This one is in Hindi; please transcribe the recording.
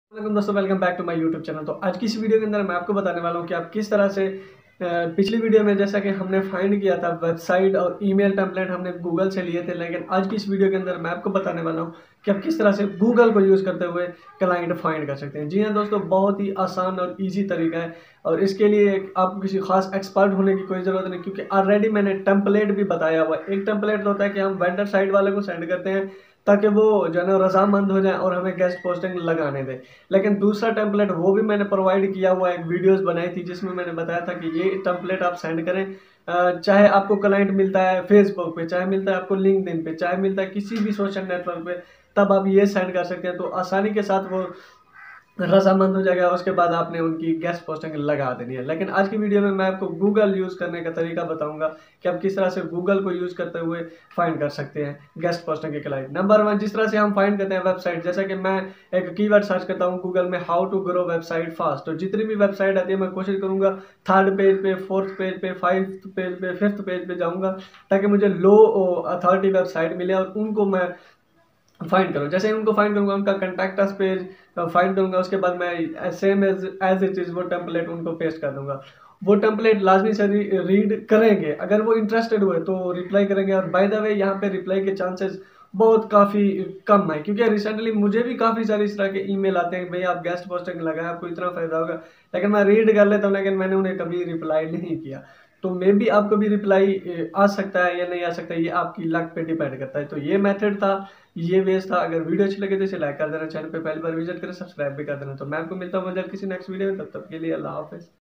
वेलकम दोस्तों, welcome back to my YouTube channel. तो आज की इस वीडियो के अंदर मैं आपको बताने वाला हूँ कि आप किस तरह से पिछली वीडियो में जैसा कि हमने फाइंड किया था वेबसाइट और ईमेल टेम्पलेट हमने गूगल से लिए थे, लेकिन आज की इस वीडियो के अंदर मैं आपको बताने वाला हूँ कि आप किस तरह से गूगल को यूज़ करते हुए क्लाइंट फाइंड कर सकते हैं। जी हाँ दोस्तों, बहुत ही आसान और ईजी तरीका है और इसके लिए आपको किसी खास एक्सपर्ट होने की कोई ज़रूरत नहीं, क्योंकि ऑलरेडी मैंने टेम्पलेट भी बताया हुआ है। एक टेम्पलेट तो होता है कि हम वेंडर साइट वाले को सेंड करते हैं ताकि वो जो है ना रजामंद हो जाए और हमें गेस्ट पोस्टिंग लगाने दें। लेकिन दूसरा टेम्पलेट वो भी मैंने प्रोवाइड किया हुआ है, एक वीडियोस बनाई थी जिसमें मैंने बताया था कि ये टेम्पलेट आप सेंड करें। चाहे आपको क्लाइंट मिलता है फेसबुक पे, चाहे मिलता है आपको लिंक्डइन पे, चाहे मिलता है किसी भी सोशल नेटवर्क पे, तब आप ये सेंड कर सकते हैं। तो आसानी के साथ वो रजामंद हो जाएगा। उसके बाद आपने उनकी गेस्ट पोस्टिंग लगा देनी है। लेकिन आज की वीडियो में मैं आपको गूगल यूज़ करने का तरीका बताऊंगा कि आप किस तरह से गूगल को यूज़ करते हुए फाइंड कर सकते हैं गेस्ट पोस्टिंग के क्लाइंट। नंबर वन, जिस तरह से हम फाइंड करते हैं वेबसाइट, जैसा कि मैं एक कीवर्ड सर्च करता हूँ गूगल में, how to grow website fast. तो जितनी भी वेबसाइट आती है मैं कोशिश करूंगा थर्ड पेज पे, फोर्थ पेज पे, फाइव्थ पेज पे, फिफ्थ पेज पे जाऊंगा ताकि मुझे लो अथॉरिटी वेबसाइट मिले और उनको मैं फाइंड करूँ। जैसे ही उनको फाइंड करूँगा उनका कंटैक्ट अस पेज फाइंड करूँगा, उसके बाद मैं सेम एज इट इज़ वो टेम्पलेट उनको पेस्ट कर दूंगा। वो टेम्पलेट लाजमी से रीड करेंगे, अगर वो इंटरेस्टेड हुए तो रिप्लाई करेंगे। और बाय द वे यहाँ पे रिप्लाई के चांसेस बहुत काफ़ी कम है, क्योंकि रिसेंटली मुझे भी काफ़ी सारे इस तरह के ईमेल आते हैं, भाई आप गेस्ट पोस्टिंग लगाएं आपको इतना फ़ायदा होगा, लेकिन मैं रीड कर लेता हूँ लेकिन मैंने उन्हें कभी रिप्लाई नहीं किया। तो मे बी आपको भी रिप्लाई आ सकता है या नहीं आ सकता है, ये आपकी लक पे डिपेंड करता है। तो ये मेथड था, ये वेज था। अगर वीडियो अच्छी लगे तो इसे लाइक कर देना, चैनल पे पहली बार विजिट करें, सब्सक्राइब भी कर देना। तो मैं आपको मिलता हूँ जल्द किसी नेक्स्ट वीडियो में, तब तक के लिए अल्लाह हाफिज़।